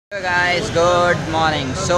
Guys good morning. सो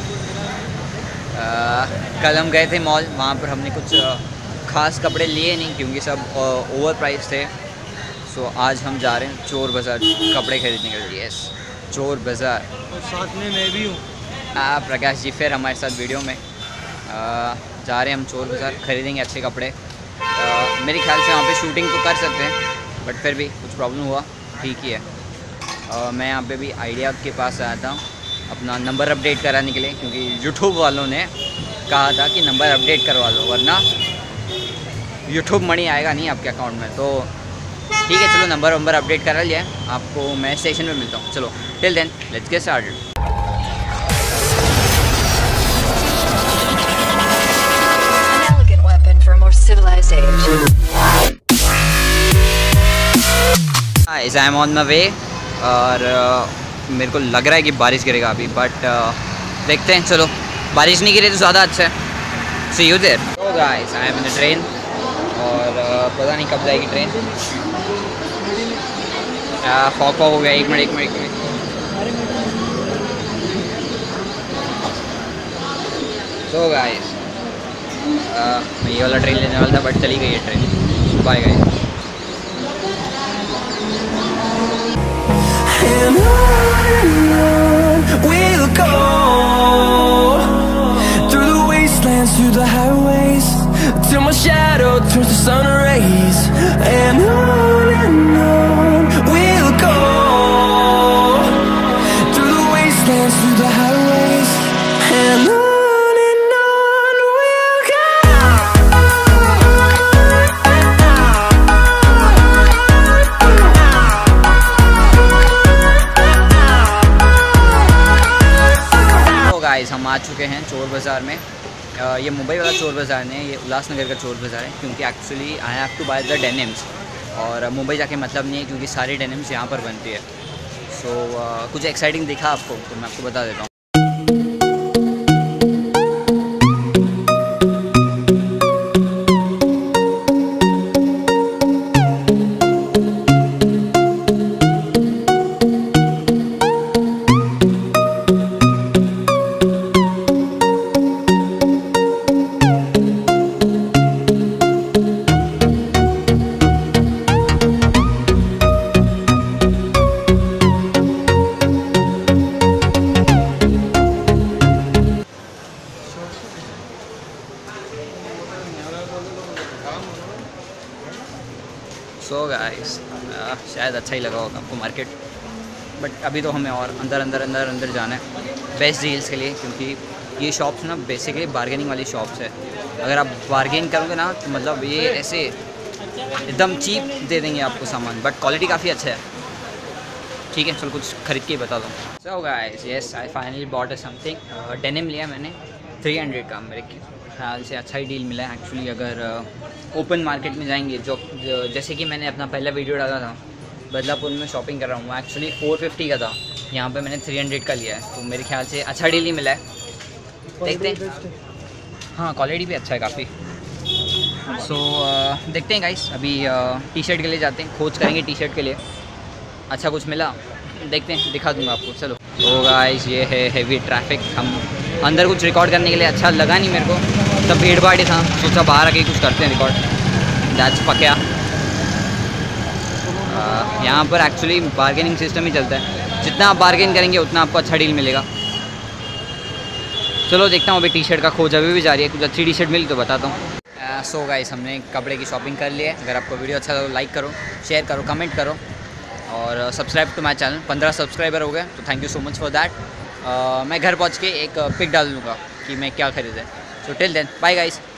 कल हम गए थे मॉल, वहाँ पर हमने कुछ ख़ास कपड़े लिए नहीं क्योंकि सब ओवर प्राइस थे। सो आज हम जा रहे हैं चोर बाज़ार कपड़े खरीदने के लिए। यस, चोर बाज़ार। और साथ में मैं भी हूँ। प्रकाश जी फिर हमारे साथ वीडियो में जा रहे हैं हम चोर बाज़ार, खरीदेंगे अच्छे कपड़े। मेरे ख्याल से वहाँ पे शूटिंग तो कर सकते हैं, बट फिर भी कुछ प्रॉब्लम हुआ, ठीक ही है। मैं यहाँ पे भी आइडिया के पास आया था अपना नंबर अपडेट कराने के लिए, क्योंकि यूट्यूब वालों ने कहा था कि नंबर अपडेट करवा लो वरना यूट्यूब मनी आएगा नहीं आपके अकाउंट में। तो ठीक है, चलो नंबर अपडेट करा लिया। आपको मैं स्टेशन में मिलता हूँ। चलो, till then let's get started. Guys, I am on my way और मेरे को लग रहा है कि बारिश गिरेगा अभी, बट देखते हैं। चलो, बारिश नहीं गिरे तो ज़्यादा अच्छा है। See you there. तो guys, I am in the train और पता नहीं कब जाएगी ट्रेन। फॉक हो गया। एक मिनट। तो गाइस, मैं ये वाला ट्रेन लेने वाला था बट चली गई है train. Bye guys. And on we'll go, through the wastelands, through the highways, till my shadow turns to sun rays. And on we'll go, through the wastelands, through the highways. And on we'll go. Guys, हम आ चुके हैं चोर बाज़ार में। ये मुंबई वाला चोर बाज़ार नहीं है, ये उल्लासनगर का चोर बाज़ार है, क्योंकि actually I have to buy the denims. और मुंबई जाके मतलब नहीं है, क्योंकि सारी डेनिम्स यहाँ पर बनती है। सो कुछ एक्साइटिंग दिखा आपको तो मैं आपको बता देता हूँ। सो गाइस, शायद अच्छा ही लगा होगा आपको मार्केट, बट अभी तो हमें और अंदर जाना है बेस्ट डील्स के लिए, क्योंकि ये शॉप्स ना बेसिकली बार्गेनिंग वाली शॉप्स है। अगर आप बार्गेन करोगे ना तो मतलब ये ऐसे एकदम चीप दे देंगे आपको सामान, बट क्वालिटी काफ़ी अच्छा है। ठीक है, चलो कुछ खरीद के ही बता दो। So guys, yes, I finally bought something. Denim लिया मैंने 300 का। मेरे ख्याल से अच्छा ही डील मिला है एक्चुअली। अगर ओपन मार्केट में जाएंगे, जो जैसे कि मैंने अपना पहला वीडियो डाला था बदलापुर में शॉपिंग कर रहा हूँ, एक्चुअली 450 का था, यहाँ पे मैंने 300 का लिया है। तो मेरे ख्याल से अच्छा डील ही मिला है। देखते हैं। हाँ, क्वालिटी भी अच्छा है काफ़ी। सो देखते हैं गाइस। अभी टी शर्ट के लिए जाते हैं, खोज करेंगे टी शर्ट के लिए। अच्छा कुछ मिला देखते हैं, दिखा दूँगा आपको। चलो। तो गाइस, ये है हेवी ट्रैफिक। हम अंदर कुछ रिकॉर्ड करने के लिए अच्छा लगा नहीं मेरे को, सब भीड़ भाड़ ही था। सोचा बाहर आके कुछ करते हैं रिकॉर्ड। दैट्स पक्या। यहाँ पर एक्चुअली बार्गेनिंग सिस्टम ही चलता है, जितना आप बार्गेन करेंगे उतना आपको अच्छा डील मिलेगा। चलो देखता हूँ। अभी टी शर्ट का खोज अभी भी जारी है, कुछ अच्छी टी शर्ट मिली तो बताता हूँ। सो गाइस, हमने कपड़े की शॉपिंग कर ली है। अगर आपको वीडियो अच्छा लगा तो लाइक करो, शेयर करो, कमेंट करो और subscribe to my channel. 15 subscriber हो गए, तो thank you so much for that. मैं घर पहुँच के एक पिक डाल दूँगा कि मैं क्या खरीदा है। So till then, bye guys.